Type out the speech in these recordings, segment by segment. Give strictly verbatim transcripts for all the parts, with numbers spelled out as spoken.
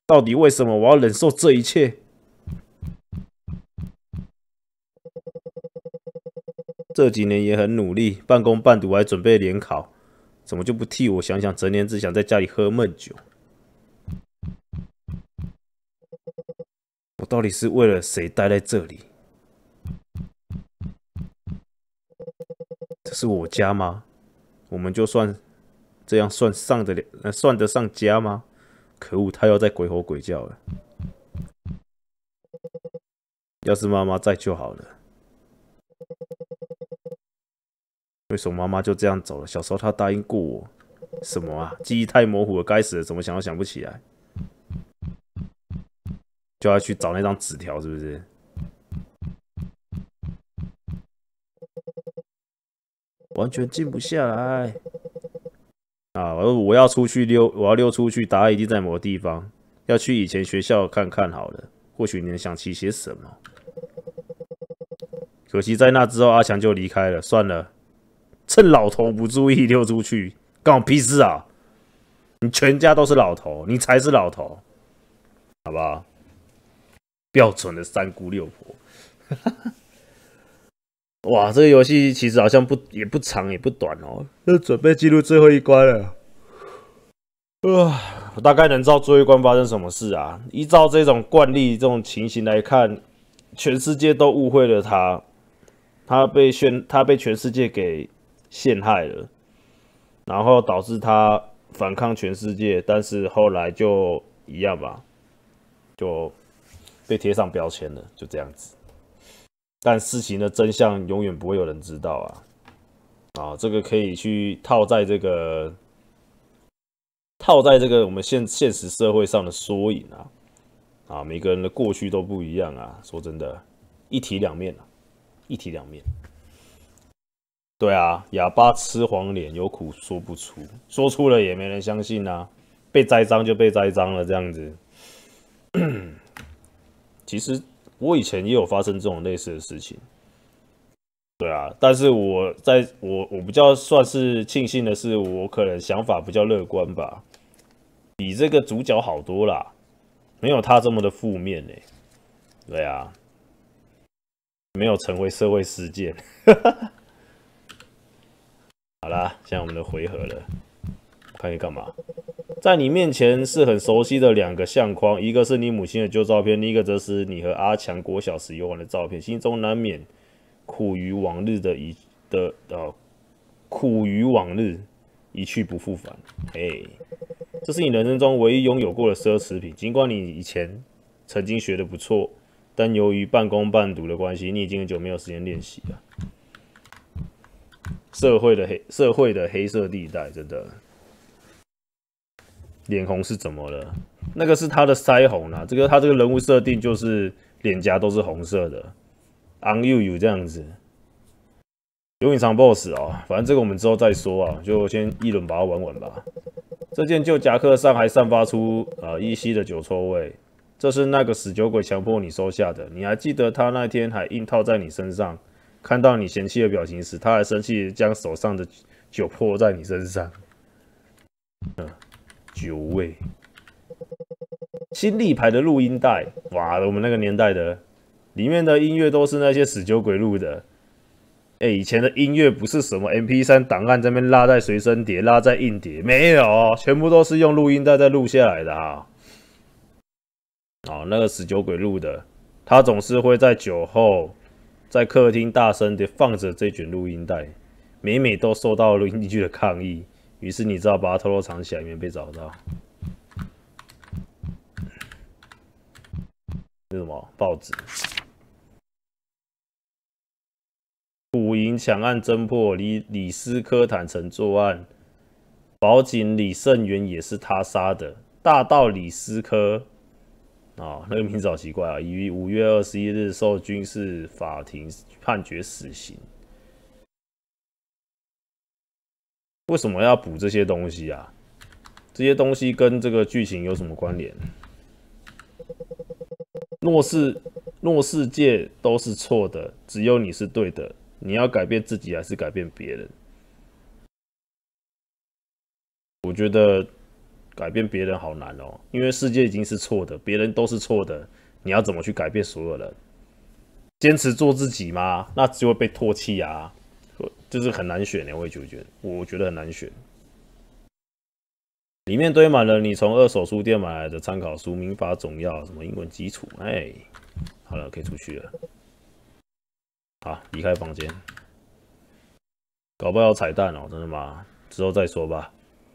到底为什么我要忍受这一切？这几年也很努力，半工半读，还准备联考，怎么就不替我想想？整天只想在家里喝闷酒。我到底是为了谁待在这里？这是我家吗？我们就算这样算上得了，算得上家吗？可恶，他又在鬼吼鬼叫了。要是妈妈在就好了。为什么妈妈就这样走了？小时候她答应过我什么啊？记忆太模糊了，该死了，怎么想都想不起来。就要去找那张纸条，是不是？完全静不下来啊！我我要出去溜，我要溜出去，答案一定在某个地方。要去以前学校看看好了，或许你能想起些什么。可惜在那之后，阿强就离开了。算了，趁老头不注意溜出去，干我屁事啊！你全家都是老头，你才是老头，好不好？标准的三姑六婆。哇，这个游戏其实好像不也不长也不短哦，就准备进入最后一关了。啊，我大概能知道最后一关发生什么事啊。依照这种惯例、这种情形来看，全世界都误会了他，他被宣，他被全世界给陷害了，然后导致他反抗全世界，但是后来就一样吧，就被贴上标签了，就这样子。但事情的真相永远不会有人知道啊！啊，这个可以去套在这个套在这个我们现现实社会上的缩影啊！啊，每个人的过去都不一样啊！说真的，一体两面啊，一体两面。对啊，哑巴吃黄连，有苦说不出，说出了也没人相信啊！被栽赃就被栽赃了，这样子。其实我以前也有发生这种类似的事情。对啊，但是我在我我比较算是庆幸的是，我可能想法比较乐观吧，比这个主角好多啦，没有他这么的负面呢、欸。对啊，没有成为社会事件。好啦，现在我们的回合了，看你干嘛？在你面前是很熟悉的两个相框，一个是你母亲的旧照片，另一个则是你和阿强国小时游玩的照片，心中难免苦于往日的一的呃，苦于往日一去不复返。哎，这是你人生中唯一拥有过的奢侈品。尽管你以前曾经学得不错，但由于半工半读的关系，你已经很久没有时间练习了。社会的黑社会的黑色地带，真的。脸红是怎么了？那个是他的腮红啊，这个他这个人物设定就是脸颊都是红色的。昂 you you 这样子，有隐藏 boss 哦，反正这个我们之后再说啊，就先一轮把它玩完吧。这件旧夹克上还散发出呃依稀的酒臭味，这是那个死酒鬼强迫你收下的。你还记得他那天还硬套在你身上，看到你嫌弃的表情时，他还生气将手上的酒泼在你身上。嗯，酒味。新立牌的录音带，哇，我们那个年代的。里面的音乐都是那些死酒鬼录的，哎、欸，以前的音乐不是什么 M P 三 档案这边拉在随身碟、拉在硬碟，没有，全部都是用录音带在录下来的啊。哦，那个死酒鬼录的，他总是会在酒后在客厅大声的放着这卷录音带，每每都受到了邻居的抗议，于是你只好把它偷偷藏起来，免被找到。是什么？报纸。虎营抢案侦破，李李斯科坦承作案，保警李胜元也是他杀的。大盗李斯科，啊、哦，那个名字好奇怪啊！于五月二十一日受军事法庭判决死刑。为什么要补这些东西啊？这些东西跟这个剧情有什么关联？诺世诺世界都是错的，只有你是对的。你要改变自己还是改变别人？我觉得改变别人好难哦，因为世界已经是错的，别人都是错的，你要怎么去改变所有人？坚持做自己吗？那就会被唾弃啊，就是很难选的。我也觉得，我觉得很难选。里面堆满了你从二手书店买来的参考书、民法总要、什么英文基础。哎，好了，可以出去了。好，离开房间。搞不好有彩蛋哦，真的吗？之后再说吧。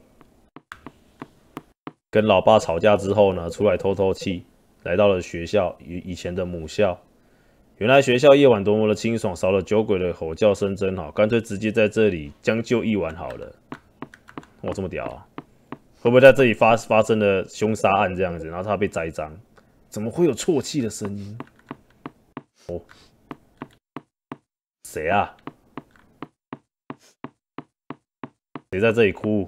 跟老爸吵架之后呢，出来透透气，来到了学校，以以前的母校。原来学校夜晚多么的清爽，少了酒鬼的吼叫声真好，干脆直接在这里将就一晚好了。哇，这么屌啊！会不会在这里发发生了凶杀案这样子，然后他被栽赃？怎么会有啜泣的声音？哦，谁啊？谁在这里哭？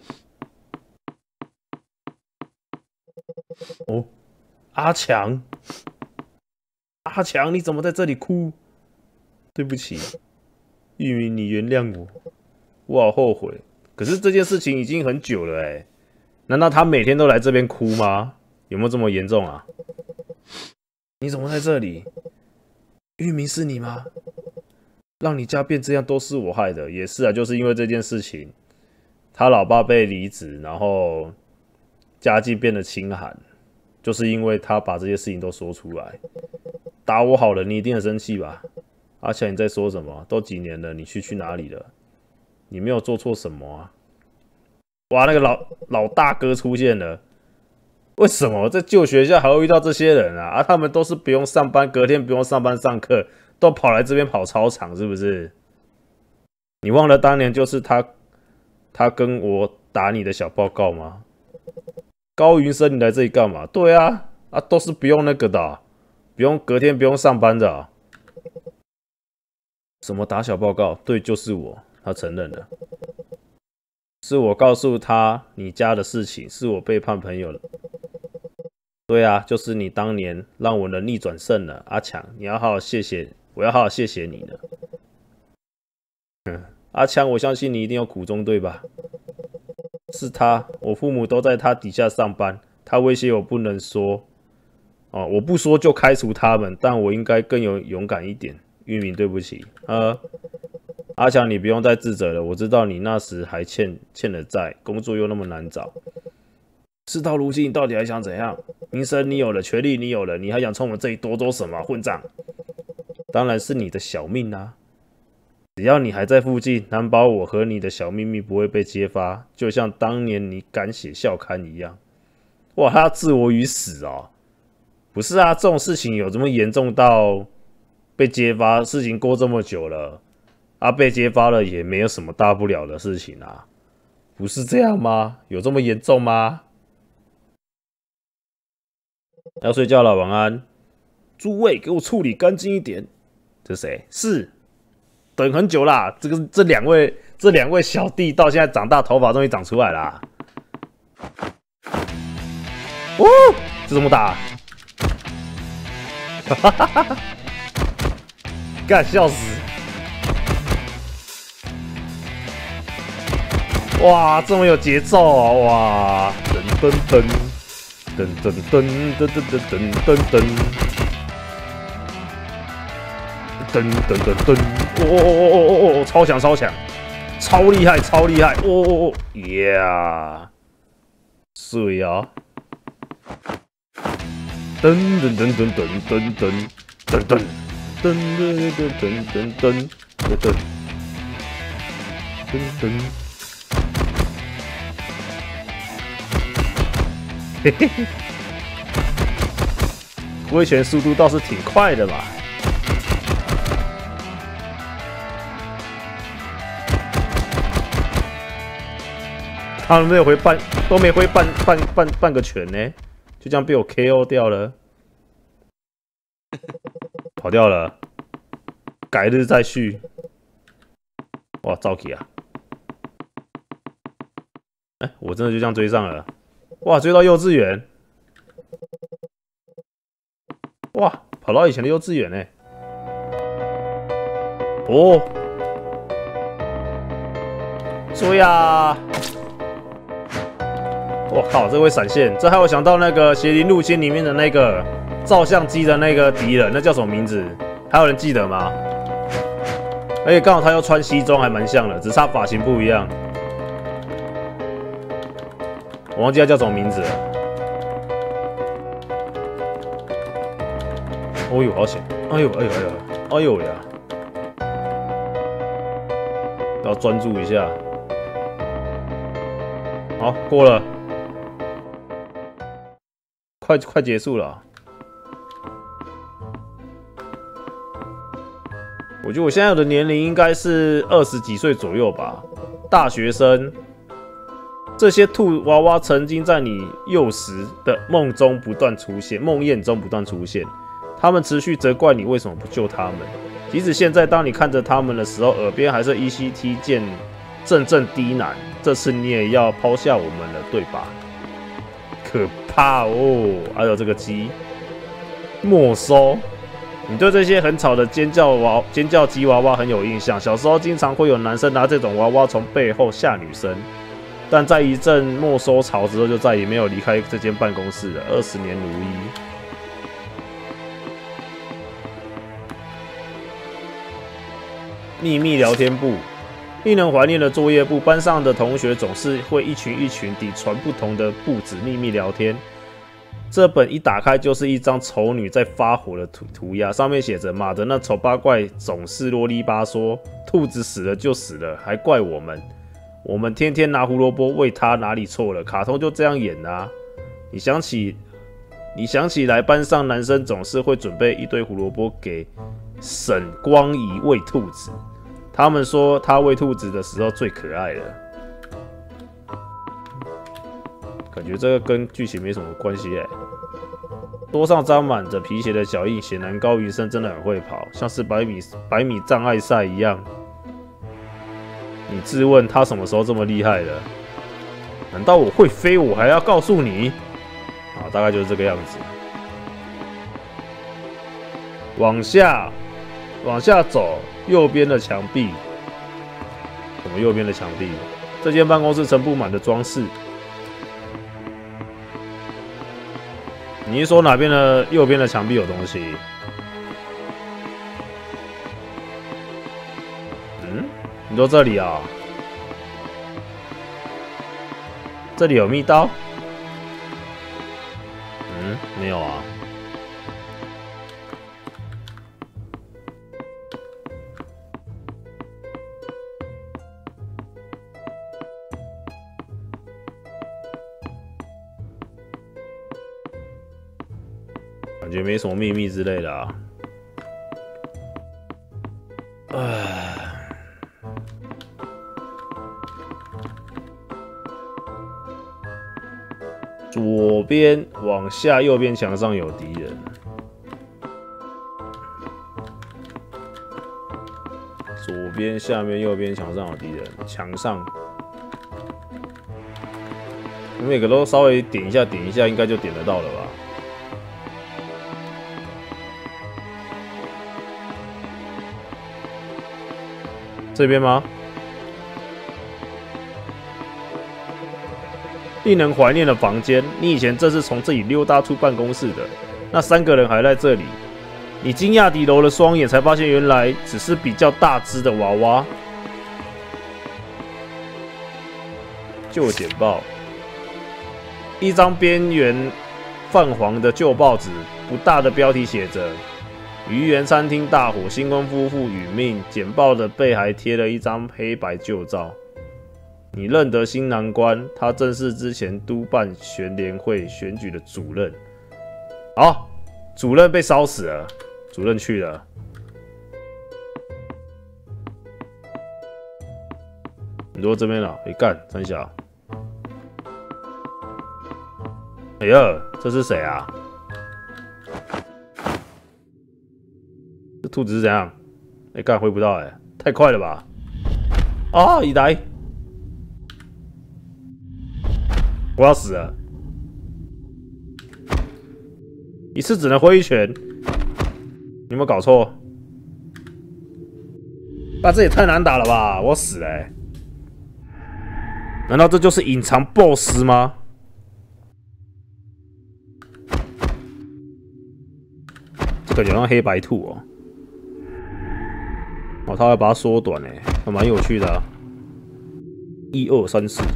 哦，阿强。阿强，你怎么在这里哭？对不起，玉米，你原谅我，我好后悔。可是这件事情已经很久了哎，难道他每天都来这边哭吗？有没有这么严重啊？你怎么在这里？玉米是你吗？让你家变这样都是我害的，也是啊，就是因为这件事情，他老爸被离职，然后家境变得清寒，就是因为他把这些事情都说出来。打我好了，你一定很生气吧？阿强，你在说什么？都几年了，你去去哪里了？你没有做错什么啊？哇，那个老老大哥出现了。为什么在旧学校还会遇到这些人啊？啊，他们都是不用上班，隔天不用上班上课，都跑来这边跑操场，是不是？你忘了当年就是他，他跟我打你的小报告吗？高云生，你来这里干嘛？对啊，啊，都是不用那个的、啊。不用隔天不用上班的、啊，什么打小报告？对，就是我，他承认了，是我告诉他你家的事情，是我背叛朋友了。对啊，就是你当年让我能逆转胜了，阿强，你要好好谢谢，我要好好谢谢你呢。嗯，阿强，我相信你一定有苦衷，对吧？是他，我父母都在他底下上班，他威胁我不能说。哦，我不说就开除他们，但我应该更有勇敢一点。玉明，对不起。呃，阿强，你不用再自责了。我知道你那时还欠欠了债，工作又那么难找。事到如今，你到底还想怎样？名声你有了，权力你有了，你还想从我这里夺走什么？混账！当然是你的小命啊！只要你还在附近，难保我和你的小秘密不会被揭发，就像当年你敢写校刊一样。哇，他置我于死哦！不是啊，这种事情有这么严重到被揭发？事情过这么久了，啊，被揭发了也没有什么大不了的事情啊，不是这样吗？有这么严重吗？要睡觉了，晚安。诸位，给我处理干净一点。这谁？是等很久啦。这个这两位这两位小弟到现在长大，头发终于长出来啦。哦，这这么大！哈哈哈哈！干，笑死！哇，这么有节奏啊！哇，噔噔噔噔噔噔噔噔噔噔噔噔噔噔噔！哦哦哦哦哦哦！超强超强，超厉害超厉害！哦哦哦，yeah！ 水啊！噔噔噔噔噔噔噔噔噔噔噔噔噔噔噔噔噔噔。嘿嘿嘿，挥拳速度倒是挺快的嘛。他们没有挥半，都没挥半半半半个拳呢，就这样被我 K O 掉了，跑掉了，改日再续。哇，糟起啊！哎、欸，我真的就这样追上了。哇，追到幼稚园！哇，跑到以前的幼稚园呢、欸。哦，追啊！ 我靠，这会闪现，这还有想到那个《邪灵入侵》里面的那个照相机的那个敌人，那叫什么名字？还有人记得吗？而且刚好他又穿西装，还蛮像的，只差发型不一样。我忘记他叫什么名字了。哦呦，好险！哎呦，哎呦，哎呦，哎呦呀！要专注一下。好，过了，快快结束了。我觉得我现在的年龄应该是二十几岁左右吧，大学生。这些兔娃娃曾经在你幼时的梦中不断出现，梦魇中不断出现。他们持续责怪你为什么不救他们，即使现在当你看着他们的时候，耳边还是依稀听见阵阵低喃。这次你也要抛下我们了，对吧？可怕哦！还有这个鸡没收。你对这些很吵的尖叫娃、尖叫鸡娃娃很有印象。小时候经常会有男生拿这种娃娃从背后吓女生，但在一阵没收潮之后，就再也没有离开这间办公室了。二十年如一。秘密聊天簿，令人怀念的作业簿。班上的同学总是会一群一群地传不同的簿子秘密聊天。这本一打开就是一张丑女在发火的涂涂鸦，上面写着：“妈的，那丑八怪总是啰里吧嗦，兔子死了就死了，还怪我们。我们天天拿胡萝卜喂它，哪里错了？卡通就这样演啊！你想起，你想起来，班上男生总是会准备一堆胡萝卜给沈光仪喂兔子。他们说他喂兔子的时候最可爱了。”感觉这个跟剧情没什么关系哎。桌上沾满着皮鞋的脚印，显然高云生真的很会跑，像是百米百米障碍赛一样。你自问他什么时候这么厉害了？难道我会飞，我还要告诉你？啊，大概就是这个样子。往下，往下走，右边的墙壁。什么右边的墙壁？这间办公室曾布满的装饰。你是说哪边的右边的墙壁有东西？嗯，你说这里啊？这里有密刀？嗯，没有啊。感觉没什么秘密之类的啊。唉，左边往下，右边墙上有敌人。左边、下面、右边墙上有敌人，墙上。我每个都稍微点一下，点一下，应该就点得到了吧？这边吗？令人怀念的房间，你以前正是从这里溜达出办公室的。那三个人还在这里。你惊讶地揉了双眼，才发现原来只是比较大只的娃娃。旧简报，一张边缘泛黄的旧报纸，不大的标题写着鱼园餐厅大火，新婚夫妇殒命。简报的背还贴了一张黑白旧照。你认得新郎官，他正是之前督办全联会选举的主任。好，主任被烧死了，主任去了。你说这边了，哎干，三小。哎呀，这是谁啊？这兔子是怎样？哎、欸，干回不到哎、欸，太快了吧！啊，一来，我要死了！一次只能挥一拳，你有没有搞错？那、啊、这也太难打了吧！我死了、欸！难道这就是隐藏 B O S S 吗？ 感觉像黑白兔哦。哦，他会把它缩短诶，还蛮有趣的啊。一二三四，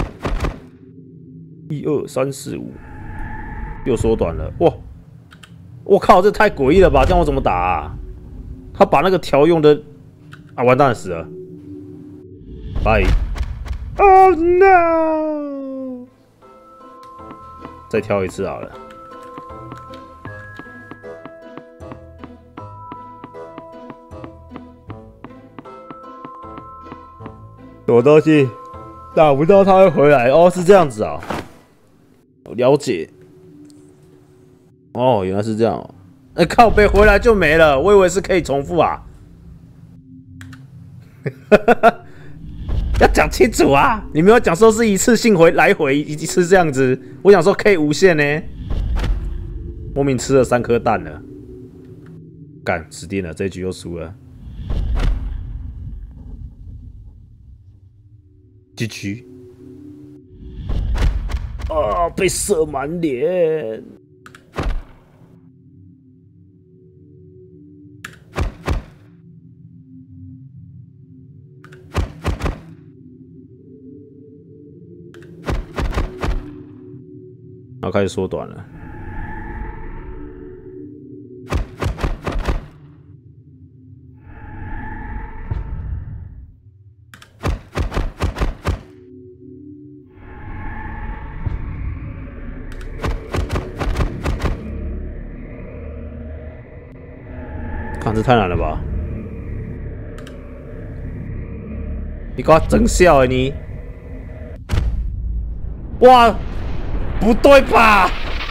一二三四五，又缩短了。哇！我靠，这太诡异了吧？这样我怎么打啊？他把那个条用的啊，完蛋了，死了。拜。Oh no！ 再挑一次好了。什么东西？打不到他会回来哦，是这样子啊。了解。哦，原来是这样哦。哎、欸，靠背回来就没了，我以为是可以重复啊。要讲清楚啊！你没有讲说是一次性回来回一次这样子，我想说可以无限呢。莫名吃了三颗蛋了，干死定了，这一局又输了。G G。啊！被射满脸。然后开始缩短了。看这太难了吧！你给我整笑欸你！哇！不对吧？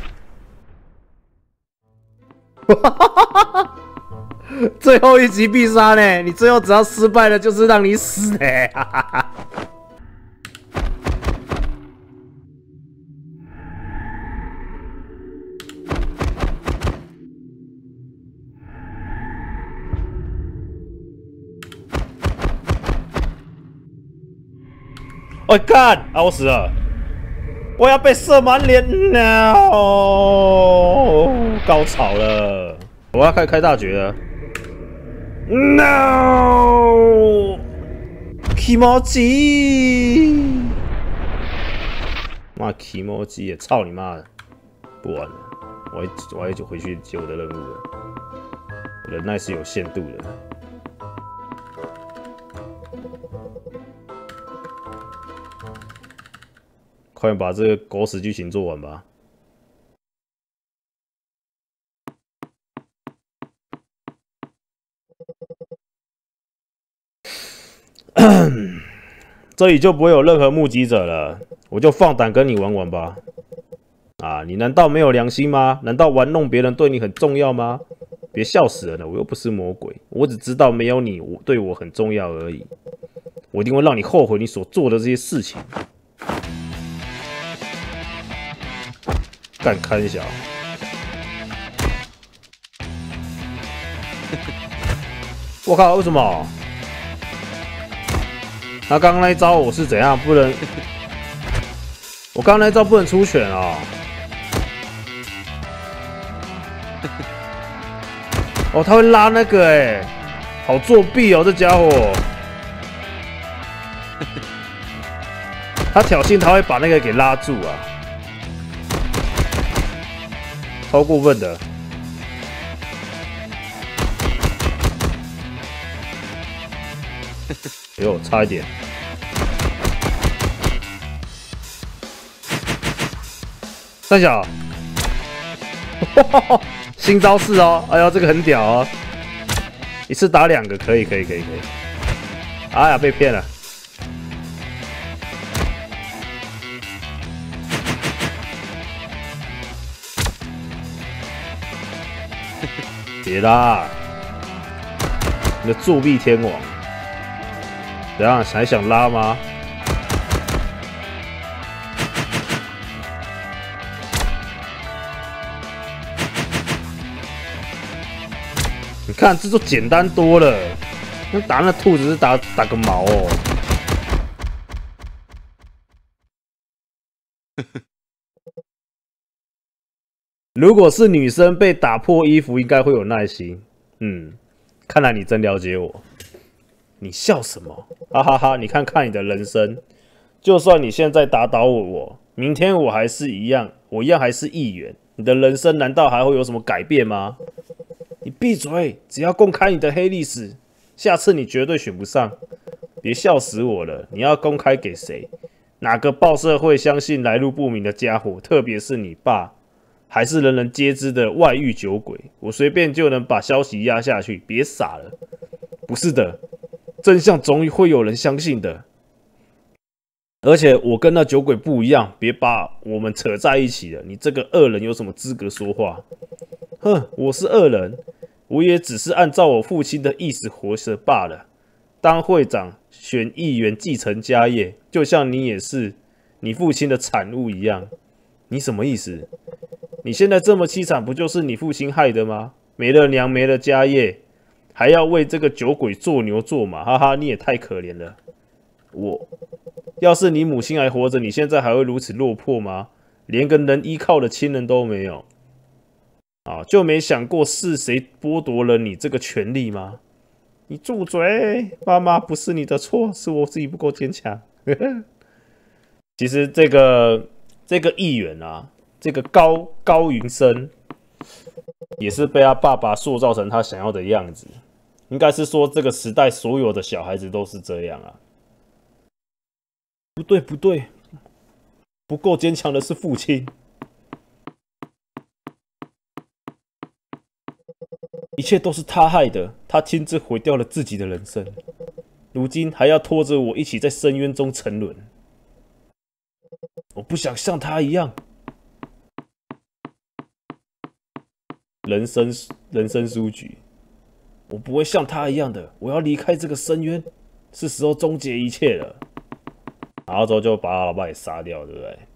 最后一击必杀呢？你最后只要失败了，就是让你死呢！我干啊！我死了！我要被射满脸了，高潮了！我要开始开大绝了 ！No， Kimoji， 妈 Kimoji 也操你妈的！不玩了，我还我还就回去接我的任务了。忍耐是有限度的。快点把这个狗屎剧情做完吧！这里就不会有任何目击者了，我就放胆跟你玩玩吧。啊，你难道没有良心吗？难道玩弄别人对你很重要吗？别笑死人了，我又不是魔鬼，我只知道没有你，我对我很重要而已。我一定会让你后悔你所做的这些事情。干看一下，我靠，为什么？他刚刚那一招我是怎样不能？我刚刚那一招不能出拳啊！哦，他会拉那个哎、欸，好作弊哦，这家伙！他挑衅，他会把那个给拉住啊！超过分的！哎呦，差一点！三小，新招式哦！哎呦，这个很屌哦！一次打两个，可以，可以，可以，可以！哎呀，被骗了！别啦！你的作弊天王，怎样还想拉吗？你看，这就简单多了。那打那兔子是打打个毛哦。 如果是女生被打破衣服，应该会有耐心。嗯，看来你真了解我。你笑什么？哈哈哈！你看看你的人生，就算你现在打倒我，我明天我还是一样，我一样还是议员。你的人生难道还会有什么改变吗？你闭嘴！只要公开你的黑历史，下次你绝对选不上。别笑死我了！你要公开给谁？哪个报社会相信来路不明的家伙？特别是你爸，还是人人皆知的外遇酒鬼？我随便就能把消息压下去？别傻了！不是的，真相总会有人相信的。而且我跟那酒鬼不一样，别把我们扯在一起了。你这个恶人有什么资格说话？哼，我是恶人，我也只是按照我父亲的意思活着罢了。当会长、选议员、继承家业，就像你也是你父亲的产物一样。你什么意思？你现在这么凄惨，不就是你父亲害的吗？没了娘，没了家业，还要为这个酒鬼做牛做马，哈哈，你也太可怜了。我，要是你母亲还活着，你现在还会如此落魄吗？连个能依靠的亲人都没有，啊，就没想过是谁剥夺了你这个权利吗？你住嘴！妈妈，不是你的错，是我自己不够坚强。其实这个这个议员啊，这个高高云生，也是被他爸爸塑造成他想要的样子。应该是说，这个时代所有的小孩子都是这样啊。不对，不对，不够坚强的是父亲。一切都是他害的，他亲自毁掉了自己的人生，如今还要拖着我一起在深渊中沉沦。我不想像他一样。人生人生书局，我不会像他一样的，我要离开这个深渊，是时候终结一切了。然后之后就把他老爸给杀掉，对不对？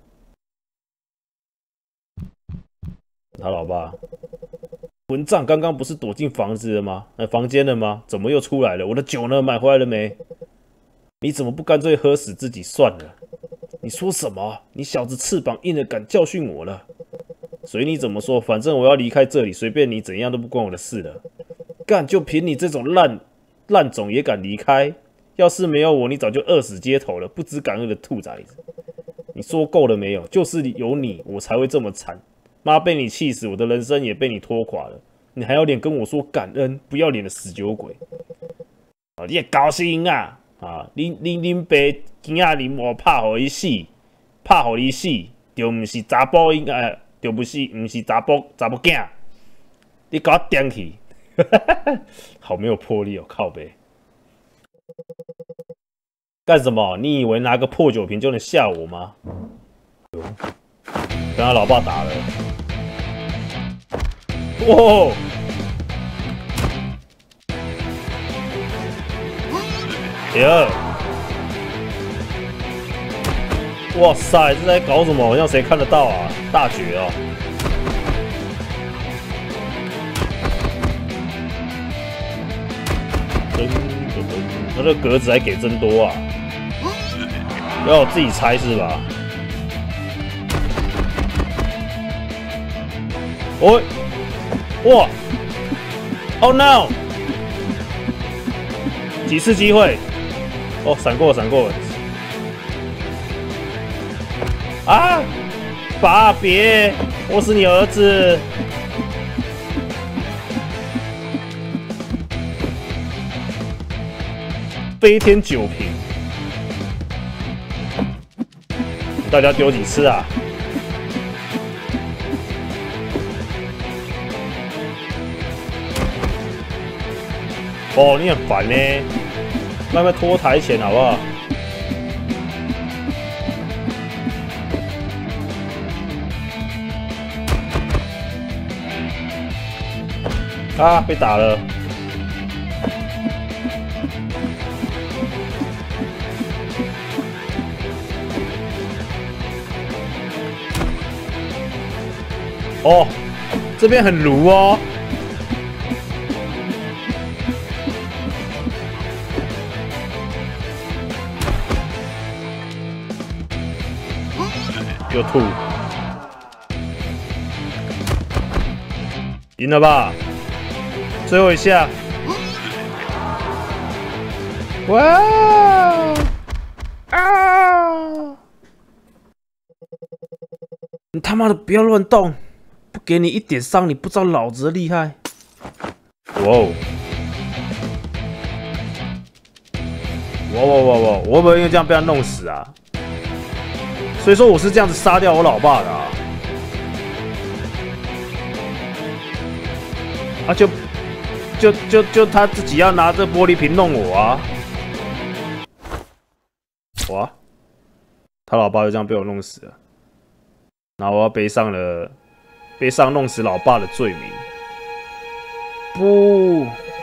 他老爸。混账！刚刚不是躲进房子了吗？呃，房间了吗？怎么又出来了？我的酒呢？买回来了没？你怎么不干脆喝死自己算了？你说什么？你小子翅膀硬了，敢教训我了？随你怎么说，反正我要离开这里，随便你怎样都不关我的事了。干，就凭你这种烂烂种也敢离开？要是没有我，你早就饿死街头了，不知感恩的兔崽子！你说够了没有？就是有你，我才会这么惨。妈被你气死，我的人生也被你拖垮了。你还有脸跟我说感恩？不要脸的死酒鬼！啊，你也高兴啊！啊，你你恁爸囝仔恁某拍互伊死，拍互伊死，就毋是查甫应该，就不是毋是查甫查某囝。你给我点去！好没有魄力哦，靠北！干什么？你以为拿个破酒瓶就能吓我吗？跟他老爸打了。哇！耶！哇塞，这在搞什么？好像谁看得到啊？大绝哦！噔噔噔，他这格子还给真多啊！要我自己猜是吧？哦，哇 ！Oh no！ 几次机会？哦，闪过，闪过！啊！爸，别！我是你儿子！飞天酒瓶，大家丢几次啊？哦，你很烦呢，慢慢拖台前好不好？啊，被打了！哦，这边很炉哦。又吐。 赢了吧？最后一下，哇啊！你他妈的不要乱动，不给你一点伤，你不知道老子的厉害。哇哦！哇哇哇哇！我会不会因为这样被他弄死啊？所以说我是这样子杀掉我老爸的啊！啊就就就就他自己要拿着玻璃瓶弄我啊！哇！他老爸就这样被我弄死了，然后我要背上了背上弄死老爸的罪名。不，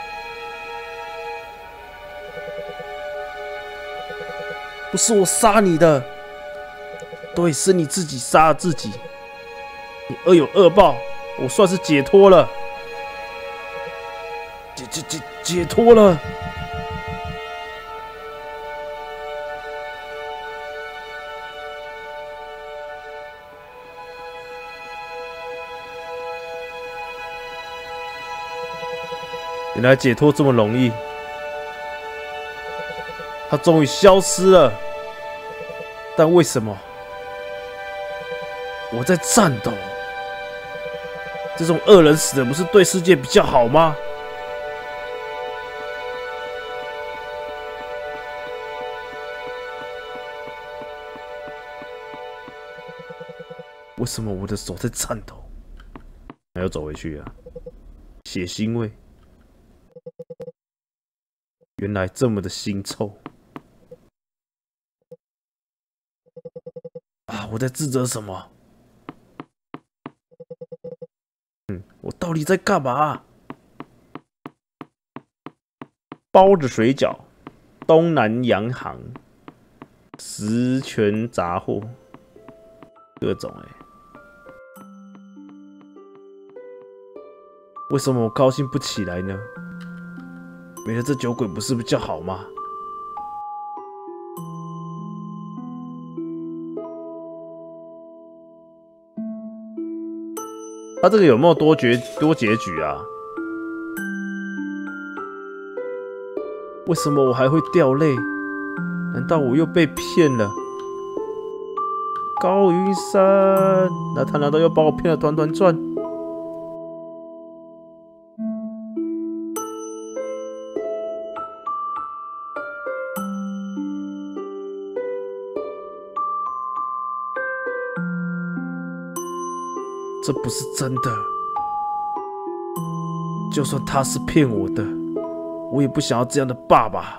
不是我杀你的，对，是你自己杀了自己。你恶有恶报，我算是解脱了，解解解解脱了。原来解脱这么容易，他终于消失了。但为什么我在战斗？这种恶人死的不是对世界比较好吗？为什么我的手在颤抖？还要走回去啊？血腥味。原来这么的腥臭啊！我在自责什么？嗯，我到底在干嘛？包子水饺，东南洋行，十全杂货，各种哎、欸。为什么我高兴不起来呢？没了这酒鬼不是比较好吗？他这个有没有多结多结局啊？为什么我还会掉泪？难道我又被骗了？高云山，那他难道又把我骗了团团转？这不是真的。就算他是骗我的，我也不想要这样的爸爸。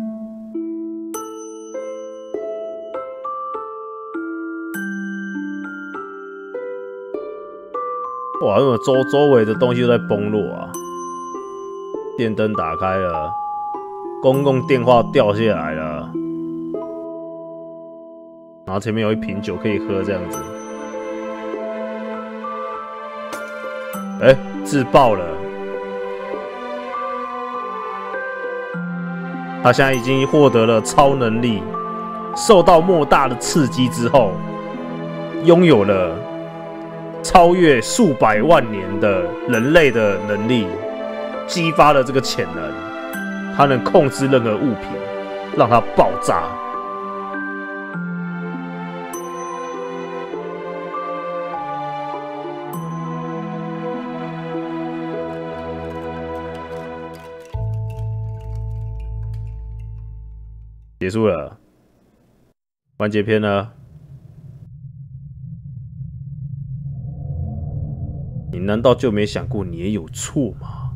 哇，因为周周围的东西都在崩落啊！电灯打开了，公共电话掉下来了，然后前面有一瓶酒可以喝，这样子。哎、欸，自爆了！他现在已经获得了超能力，受到莫大的刺激之后，拥有了超越数百万年的人类的能力，激发了这个潜能。他能控制任何物品，让它爆炸。结束了，完结篇呢？你难道就没想过你也有错吗？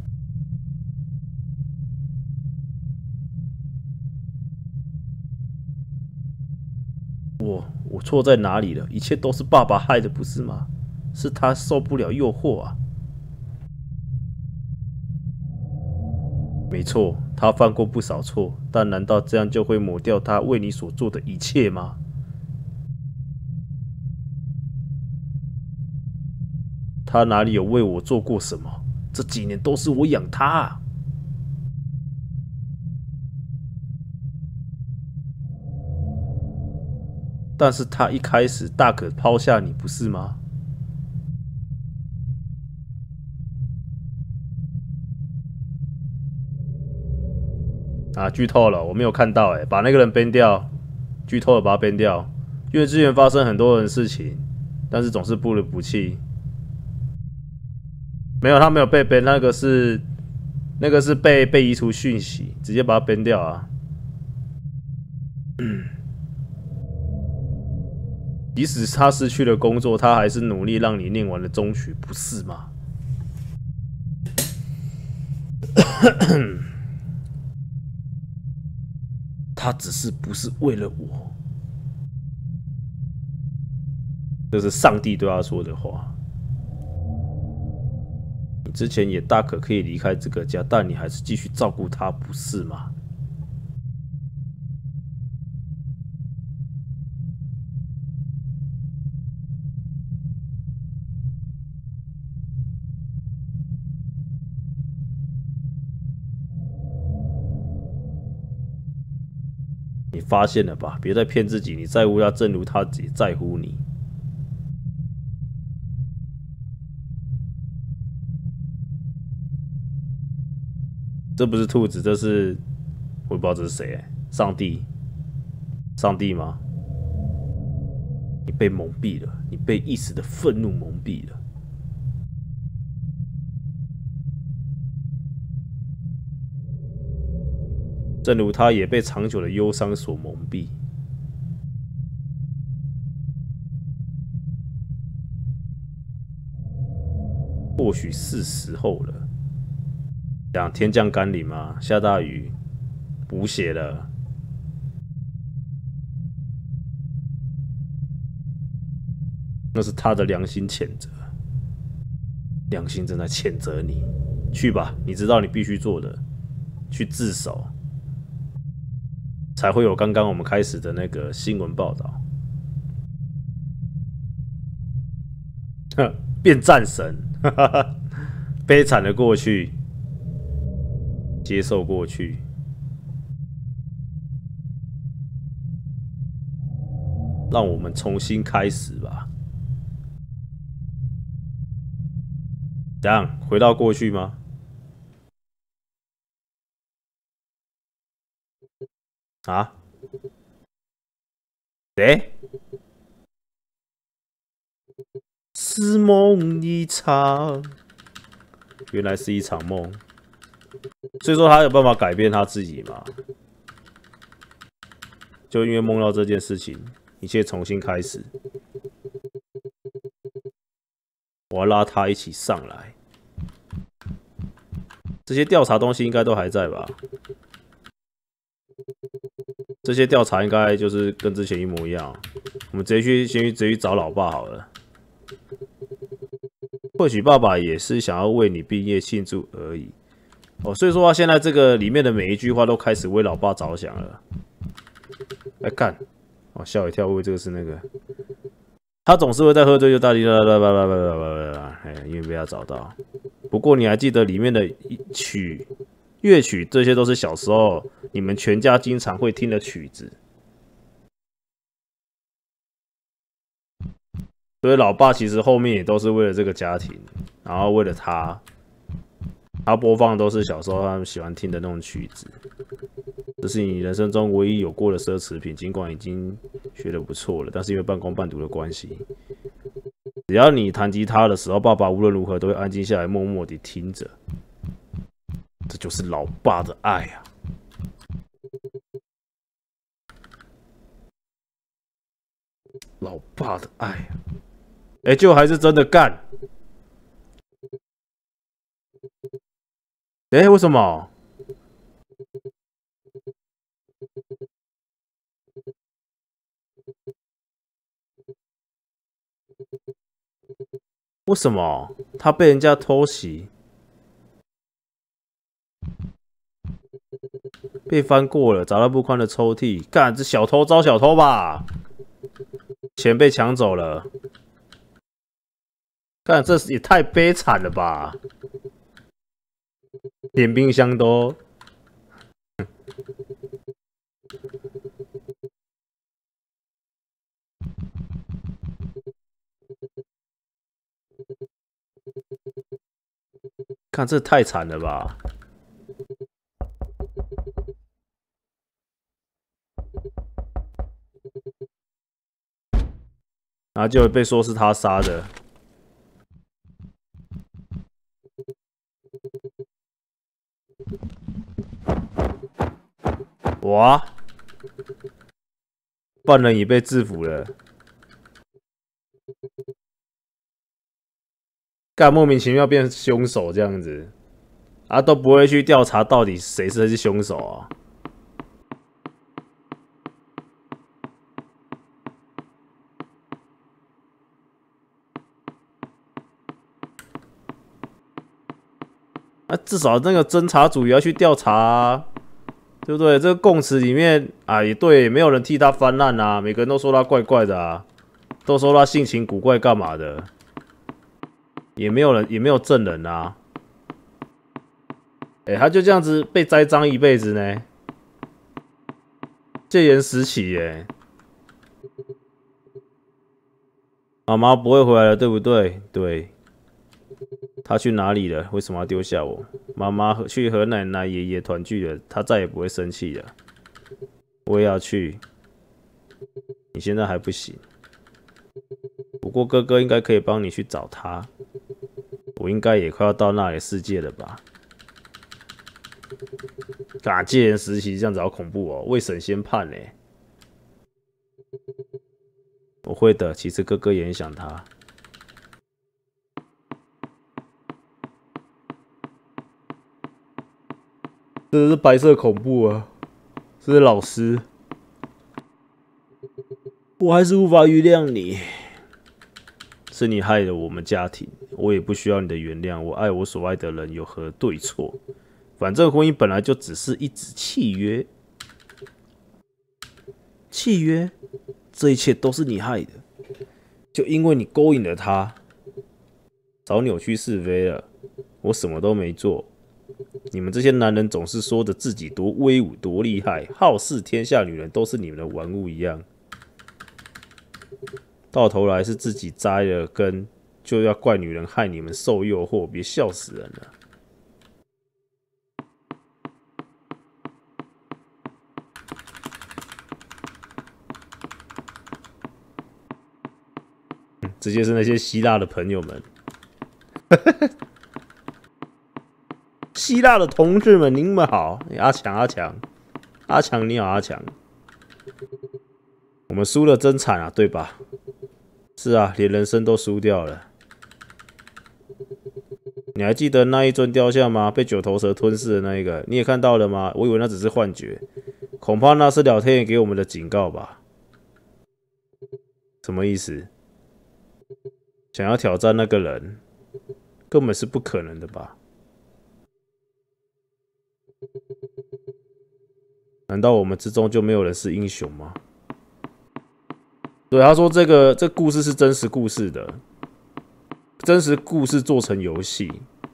我我错在哪里了？一切都是爸爸害的，不是吗？是他受不了诱惑啊！没错，他犯过不少错，但难道这样就会抹掉他为你所做的一切吗？他哪里有为我做过什么？这几年都是我养他啊！但是他一开始大可抛下你，不是吗？ 啊，剧透了，我没有看到哎、欸，把那个人 ban 掉，剧透了，把他 ban 掉。因为之前发生很多人事情，但是总是不离不弃。没有，他没有被 ban， 那个是那个是被被移除讯息，直接把他 ban 掉啊。即使他失去了工作，他还是努力让你念完了中曲，不是吗？他只是不是为了我，这是上帝对他说的话。你之前也大可可以离开这个家，但你还是继续照顾他，不是吗？你发现了吧？别再骗自己，你在乎他，正如他也在乎你。这不是兔子，这是我也不知道这是谁、欸，上帝，上帝吗？你被蒙蔽了，你被一时的愤怒蒙蔽了。正如他也被长久的忧伤所蒙蔽。或许是时候了。讲天降甘霖吗？下大雨，补血了。那是他的良心谴责，良心正在谴责你。去吧，你知道你必须做的，去自首，才会有刚刚我们开始的那个新闻报道。哼，变战神，哈哈哈，悲惨的过去，接受过去。让我们重新开始吧。怎样？回到过去吗？啊？谁？是梦一场，原来是一场梦。所以说他有办法改变他自己吗？就因为梦到这件事情，一切重新开始。我要拉他一起上来。这些调查东西应该都还在吧？这些调查应该就是跟之前一模一样。我们直接去，先去直接去找老爸好了。或许爸爸也是想要为你毕业庆祝而已。哦，所以说他现在这个里面的每一句话都开始为老爸着想了。来看，哦，吓我一跳，我以为这个是那个。他总是会在喝醉就大滴啦啦啦啦啦啦啦，哎，因为被他找到。不过你还记得里面的曲、乐曲，这些都是小时候你们全家经常会听的曲子。所以老爸其实后面也都是为了这个家庭，然后为了他，他播放的都是小时候他们喜欢听的那种曲子。这是你人生中唯一有过的奢侈品，尽管已经学得不错了，但是因为半工半读的关系，只要你弹吉他的时候，爸爸无论如何都会安静下来，默默地听着。这就是老爸的爱啊！老爸的爱啊！哎、欸，就还是真的干。哎、欸，为什么？为什么他被人家偷袭？被翻过了，找到不宽的抽屉。干，这小偷招小偷吧？钱被抢走了。干，这也太悲惨了吧！连冰箱都……看，这太惨了吧！ 然后就被说是他杀的。哇！犯人已被制服了。干莫名其妙变凶手这样子，啊都不会去调查到底谁才是凶手啊？啊，至少那个侦查组也要去调查啊，对不对？这个供词里面啊，也对，没有人替他翻案啊，每个人都说他怪怪的啊，都说他性情古怪干嘛的，也没有人，也没有证人啊。哎、欸，他就这样子被栽赃一辈子呢，戒严时期耶。妈妈不会回来了，对不对？对。他去哪里了？为什么要丢下我？妈妈去和奶奶、爷爷团聚了，他再也不会生气了。我也要去。你现在还不行，不过哥哥应该可以帮你去找他。我应该也快要到那里世界了吧？啊，戒严时期这样子好恐怖哦！未审先判呢。我会的，其实哥哥也很想他。这是白色恐怖啊！这是老师，我还是无法原谅你。是你害了我们家庭，我也不需要你的原谅。我爱我所爱的人，有何对错？反正婚姻本来就只是一纸契约。契约，这一切都是你害的，就因为你勾引了他，早扭曲是非了。我什么都没做。你们这些男人总是说着自己多威武、多厉害，好事天下女人都是你们的玩物一样，到头来是自己栽了根，就要怪女人害你们受诱惑，别笑死人了。这些是那些希腊的朋友们，希腊的同志们，您们好！阿强，阿强，阿强，你好，阿强。我们输了真惨啊，对吧？是啊，连人生都输掉了。你还记得那一尊雕像吗？被九头蛇吞噬的那一个，你也看到了吗？我以为那只是幻觉，恐怕那是老天爷给我们的警告吧？什么意思？想要挑战那个人，根本是不可能的吧？难道我们之中就没有人是英雄吗？对，他说这个这故事是真实故事的，真实故事做成游戏。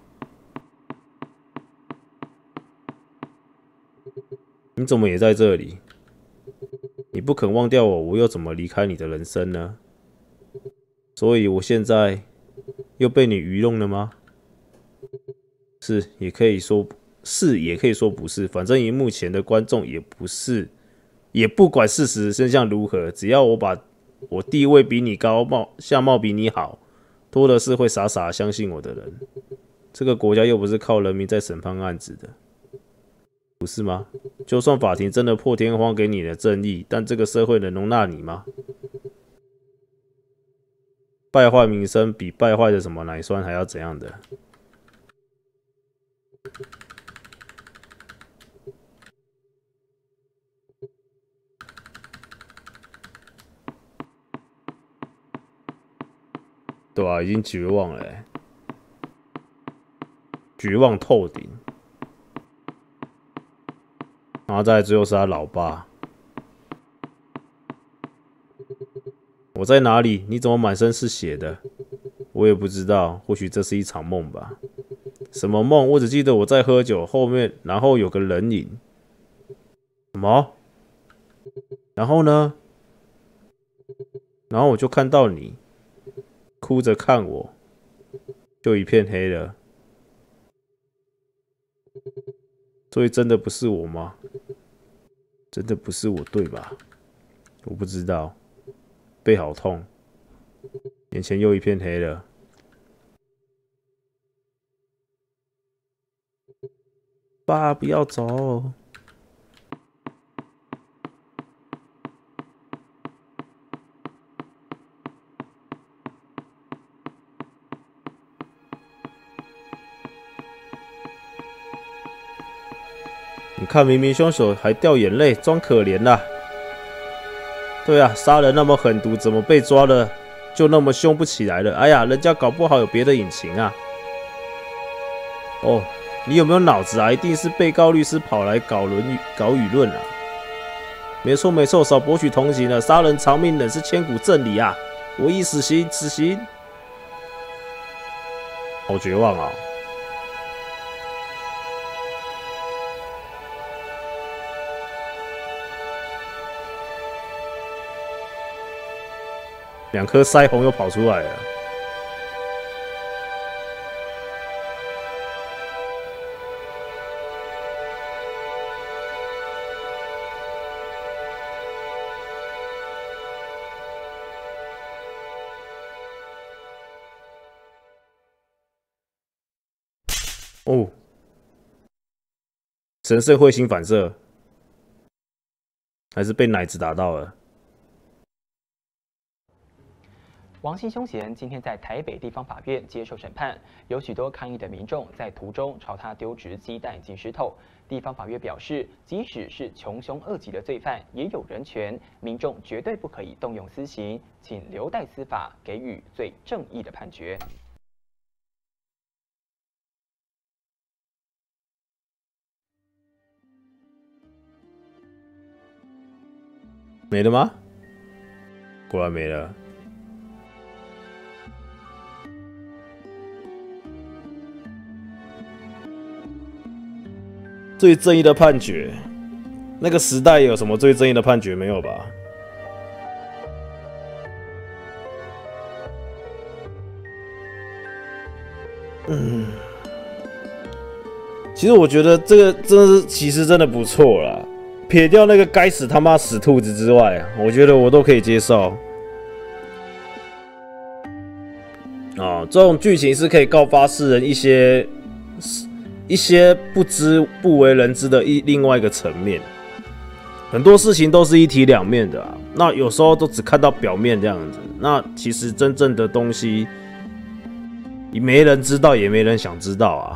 你怎么也在这里？你不肯忘掉我，我又怎么离开你的人生呢？所以我现在又被你愚弄了吗？是，也可以说是，也可以说不是。反正荧幕前的观众也不是，也不管事实真相如何，只要我把我地位比你高，貌相貌比你好，多的是会傻傻相信我的人。这个国家又不是靠人民在审判案子的，不是吗？就算法庭真的破天荒给你的正义，但这个社会能容纳你吗？败坏名声比败坏的什么奶酸还要怎样的？对啊，已经绝望了、欸，绝望透顶。然后再来最后是他老爸。我在哪里？你怎么满身是血的？我也不知道，或许这是一场梦吧。什么梦？我只记得我在喝酒，后面然后有个人影。什么？然后呢？然后我就看到你，哭着看我，就一片黑了。所以真的不是我吗？真的不是我对吧？我不知道，背好痛。 眼前又一片黑了。爸，不要走！你看，明明凶手还掉眼泪，装可怜啦。对啊，杀人那么狠毒，怎么被抓了就那么凶不起来了？哎呀，人家搞不好有别的隐情啊！哦，你有没有脑子啊？一定是被告律师跑来搞论搞舆论啊！没错没错，少博取同情了。杀人偿命仍是千古正理啊！我以死刑，死刑。好绝望啊！两颗腮红又跑出来了。哦，神圣彗星反射，还是被奶子打到了。 王姓凶嫌今天在台北地方法院接受审判，有许多抗议的民众在途中朝他丢掷鸡蛋及石头。地方法院表示，即使是穷凶恶极的罪犯，也有人权，民众绝对不可以动用私刑，请留待司法给予最正义的判决。 没了吗？果然没了。最正义的判决，那个时代有什么最正义的判决没有吧？嗯，其实我觉得这个真的是，其实真的不错啦。撇掉那个该死他妈死兔子之外，我觉得我都可以接受。哦，这种剧情是可以告发世人一些一些不知不为人知的一另外一个层面。很多事情都是一体两面的啊，那有时候都只看到表面这样子，那其实真正的东西，没人知道，也没人想知道啊。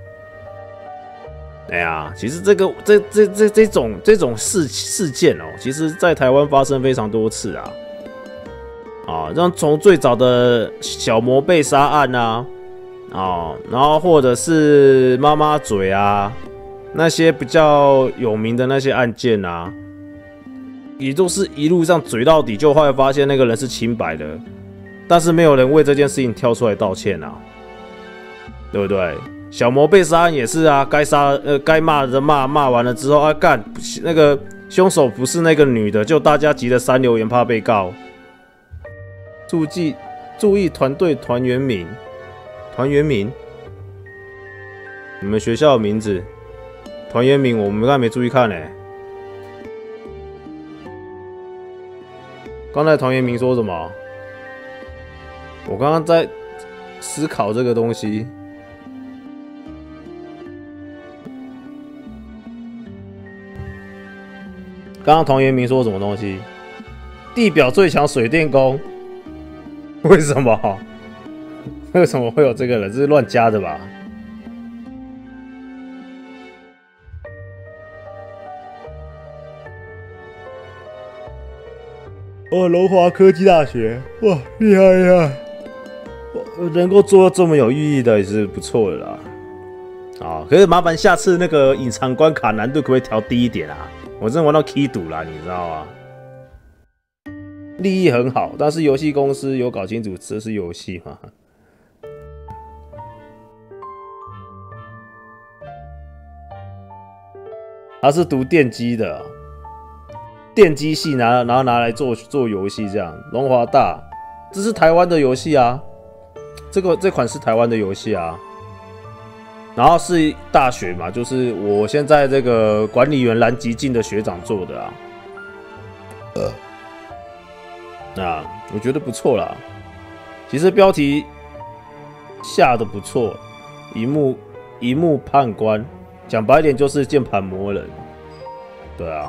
哎呀，其实这个这这这这种这种事事件哦，其实在台湾发生非常多次啊。啊，像从最早的小魔被杀案啊，啊，然后或者是妈妈嘴啊，那些比较有名的那些案件啊，也都是一路上嘴到底，就后来发现那个人是清白的，但是没有人为这件事情跳出来道歉啊，对不对？小魔被杀案也是啊，该杀呃该骂的骂，骂完了之后啊干，那个凶手不是那个女的，就大家急得删留言怕被告。注记注意团队团员名，团员名，你们学校的名字，团员名我们刚才没注意看呢、欸。刚才团员名说什么？我刚刚在思考这个东西。刚刚团员名说什么东西？地表最强水电工。为什么？为什么会有这个人？这是乱加的吧？哦，龙华科技大学，哇，厉害厉害！能够做到这么有意义的也是不错的啦。啊，可是麻烦下次那个隐藏关卡难度可不可以调低一点啊？我真的玩到 key 赌啦，你知道吗？利益很好，但是游戏公司有搞清楚这是游戏吗？他是读电机的，电机系拿然后拿来做做游戏这样。龙华大，这是台湾的游戏啊，这个这款是台湾的游戏啊。然后是大学嘛，就是我现在这个管理员蓝极进的学长做的啊。呃。那我觉得不错啦， 其实标题下的不错，一幕一幕判官，讲白一点就是键盘魔人。对啊，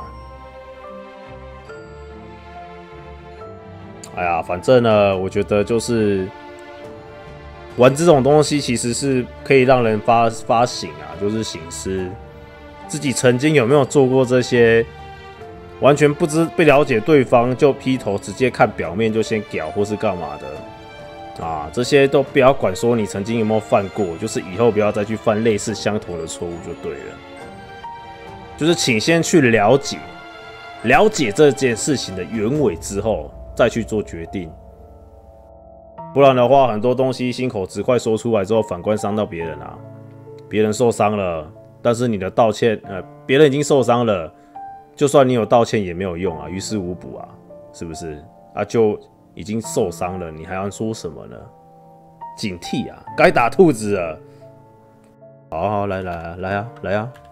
哎呀，反正呢，我觉得就是玩这种东西，其实是可以让人发发醒啊，就是醒思自己曾经有没有做过这些。完全不知不了解对方就劈头，直接看表面就先屌或是干嘛的啊？这些都不要管，说你曾经有没有犯过，就是以后不要再去犯类似相同的错误就对了。就是请先去了解，了解这件事情的原委之后，再去做决定。不然的话，很多东西心口直快说出来之后，反观伤到别人啊，别人受伤了，但是你的道歉，呃，别人已经受伤了。就算你有道歉也没有用啊，于事无补啊，是不是？啊，就已经受伤了，你还要说什么呢？警惕啊，该打兔子了！好好来来来啊来啊！